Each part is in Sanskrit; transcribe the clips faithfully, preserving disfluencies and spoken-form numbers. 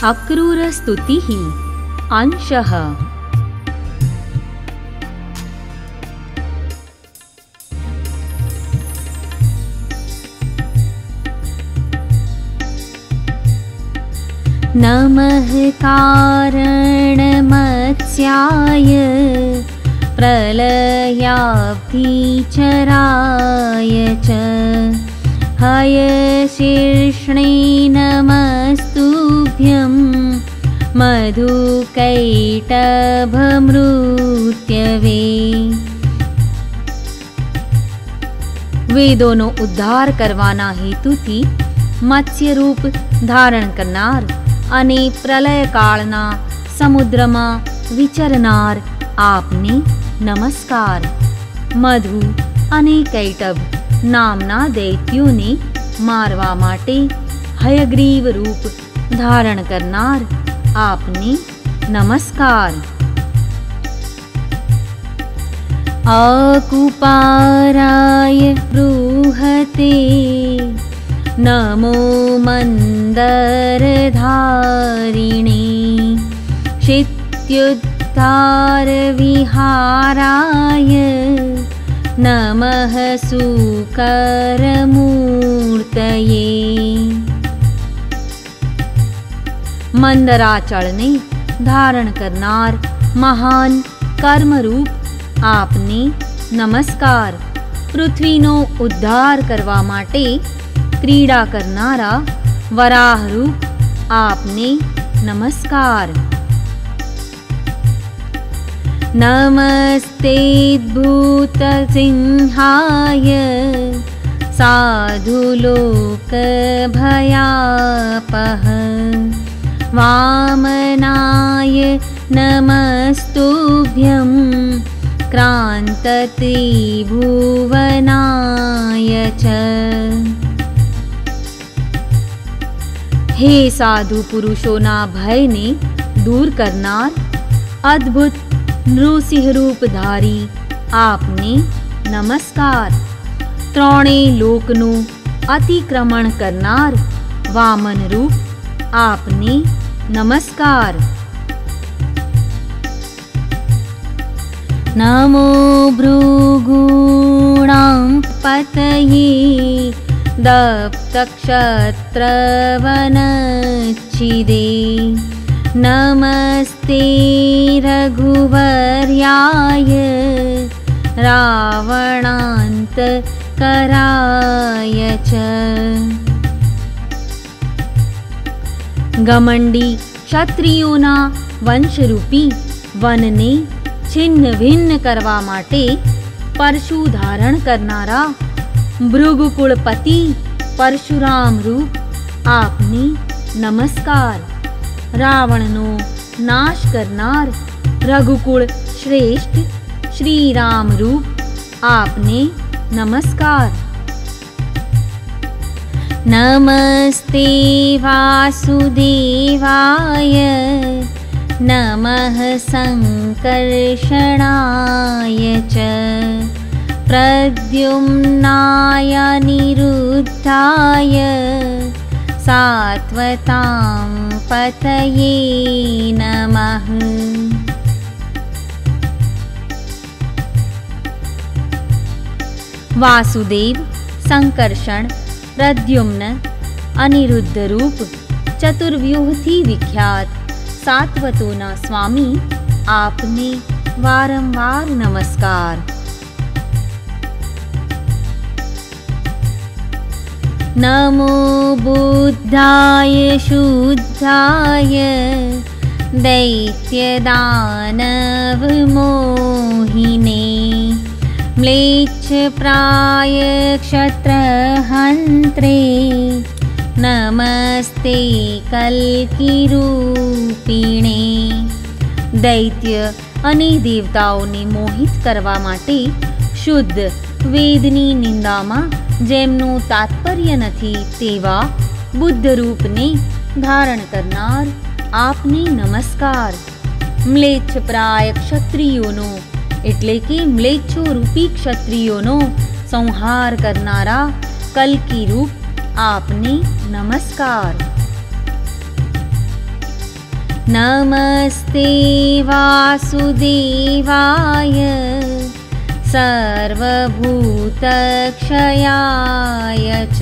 अक्रूरस्तुतिः अंशः। नमः कारणमत्स्याय प्रलयाब्धिचराय च हयशीर्ष्णे नमस्तुभ्यं मधुकैटभमृत्यवे। વેદોનો ઉદ્ધાર કરવાના હેતુથી મત્સ્યરૂપ ધારણ કરનાર અને પ્રલયકાળના સમુદ્રમાં વિચરનાર આપને નમસ્કાર। મધુ અને કૈટભ નામના દૈત્યોને મારવા માટે હયગ્રીવ રૂપ ધારણ કરનાર આપને નમસ્કાર। अकुपाराय बृहते नमो मन्दरधारिणे क्षित्युद्धारविहाराय नमः सुकरमूर्तये। મંદરાચળને ધારણ કરનાર મહાન કર્મરૂપ આપને નમસ્કાર। પૃથ્વીનો ઉદ્ધાર કરવા માટે ક્રીડા કરનારા વરાહરૂપ આપને નમસ્કાર। નમસ્તે ભૂતસિંહાય સાધુલોકભયાપહ વામનાય નમસ્તુભ્યં क्रांतत्रिभुवनाय च। हे साधु पुरुषोना भयने दूर करनार अद्भुत नृसिंह रूपधारी आपने नमस्कार। त्रोणे लोकनु अतिक्रमण करनार वामन रूप आपने नमस्कार। नमो भृगूणां पतये दप्तक्षत्रवनच्छिदे नमस्ते रघुवर्याय रावणान्तकराय च। घमंडी क्षत्रियोना वंशरूपी वनने छिन्न भिन्न करवा माटे परशु धारण करनारा भृगुकुलपति परशुराम रूप आपने नमस्कार। रावणनो नाश करनार रघुकुल श्रेष्ठ श्री राम रूप आपने नमस्कार। नमस्ते वासुदेवाय नमः संकर्षणाय च प्रद्युम्नाय निरुद्धाय सात्वतां पतये नमः। वासुदेव संकर्षण प्रद्युम्न अनिरुद्ध रूप चतुर्व्यूहथी विख्यात सात्वतोना स्वामी आपने वारंवार नमस्कार। नमो बुद्धाय शुद्धाय दैत्यदानवमोहिने म्लेच्छप्राय क्षत्रहन्त्रे नमस्ते कल्किरूपिणे। दैत्य અને દેવતાઓને મોહિત કરવા માટે શુદ્ધ વેદની નિંદામાં જેમનું તાત્પર્ય નથી તેવા બુદ્ધ રૂપને ધારણ કરનાર આપને નમસ્કાર। મ્લેચ્છપ્રાય ક્ષત્રિયોનો એટલે કે મ્લેચ્છો રૂપી ક્ષત્રિયોનો સંહાર કરનારા કલ્કી રૂપ आपने नमस्कार। नमस्ते वासुदेवाय सर्वभूतक्षयाय च।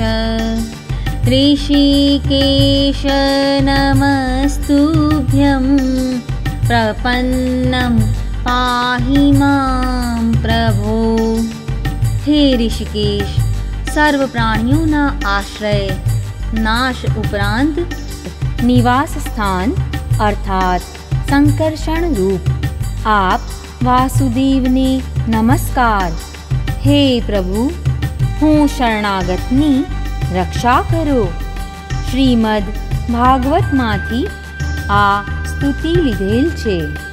ऋषिकेश नमस्तुभ्यं प्रपन्नं पाहि मां प्रभो। हे ऋषिकेश, सर्व प्राणियों आश्रय, नाश उपरांत निवास स्थान अर्थात संकर्षण रूप आप वासुदेव ने नमस्कार। हे प्रभु, हूँ शरणागतनी रक्षा करो। श्रीमद् भागवत माथी आ स्तुति લીધેલ છે।